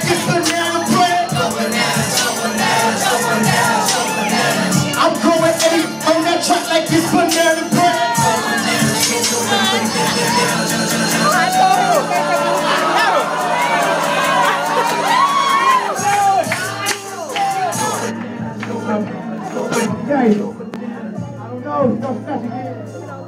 this banana bread. Go bananas, go bananas, go bananas, go bananas. I'm going 8 on that track like this banana bread. Go bananas, get to the bananas. I don't know, don't stop again.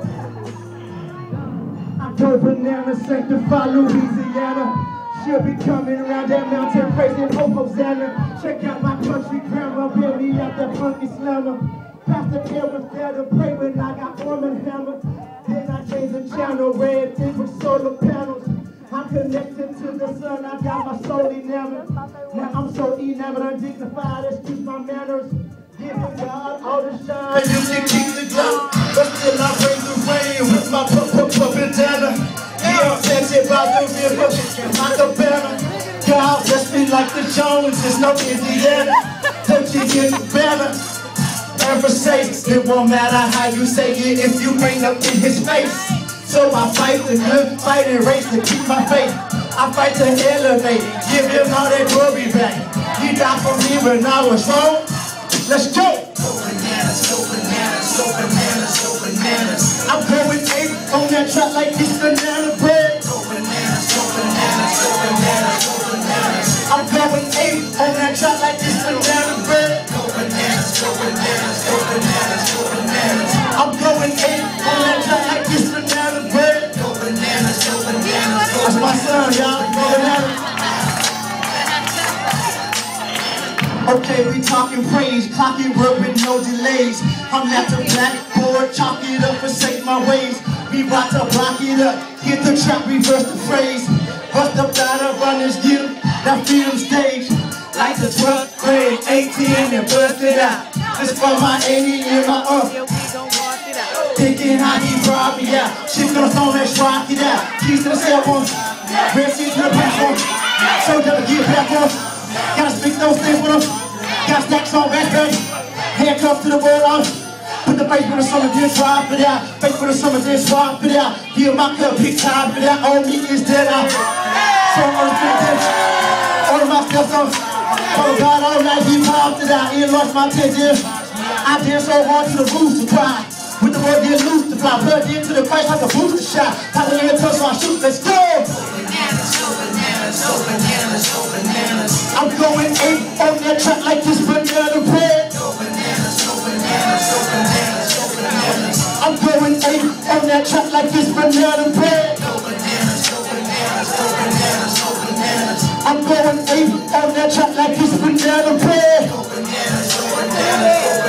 I go bananas, sanctify Louisiana. She'll be coming around that mountain praising Hosanna. Check out my country grandma, build me out that funky slammer. Pastor Pierre was there to pray when I got arm and hammer. Then I changed the channel, red thing with solar panels. I'm connected to the sun, I got my soul enamored. Now I'm so enamored, undignified, excuse my manners. Giving God all the shine, you can keep the glow. But still I raise the rain with my bandana. Yeah, I'm sexy by the river, like a banner. God bless me like the Joneses, no Indiana. Don't you get the banner? Ever say it won't matter how you say it if you ain't up in his face. So I fight the good fight and race to keep my faith. I fight to elevate, give him all that glory back. He died for me when I was wrong. Let's go! Go bananas, go bananas, go bananas, go bananas. I'm going 8 on that track like this banana bread. Go bananas, go bananas, go bananas, go bananas. I'm going 8 on that track like this banana bread. Go bananas, go bananas, go bananas, go bananas. I'm going 8 on that track like this banana bread. Go bananas, go bananas, go bananas. That's my son, y'all. Go bananas. Okay, we talking praise, clocking work with no delays. I'm at the blackboard, chalk it up, forsake my ways. We about to block it up, hit the trap, reverse the phrase. Bust up out of runners gear, that film stage. Like the 12th grade, 18 and bust it out. This for my 80 and my thinking how he brought me out. She's gonna throw that rock it out. Keys to the cell phone, red seats to the platform. So gotta get back up. Gotta speak those things with them. Got stacks on raspberry. Handcuffs to the wall. Put the face with the summer, then swap it out. Face with the summer, then swap it out. Feel my cup, pick top it out. All me is dead out. So on the finish. All of my steps on. Oh God, all night he popped it out. He lost my attention. I did so hard to the roof to cry. With the word get loose to fly. Plugged into the Christ like a booster shot. Pop it in the touch, so I shoot. Let's go. Go bananas, go bananas. I'm going 8 on that track like this banana bread. Go bananas, go bananas, go bananas, go bananas. I'm going 8 on that track like this banana bread. Go bananas, go bananas, go bananas, go bananas. I'm going 8 on that track like this banana bread. Go bananas, go bananas, go bananas.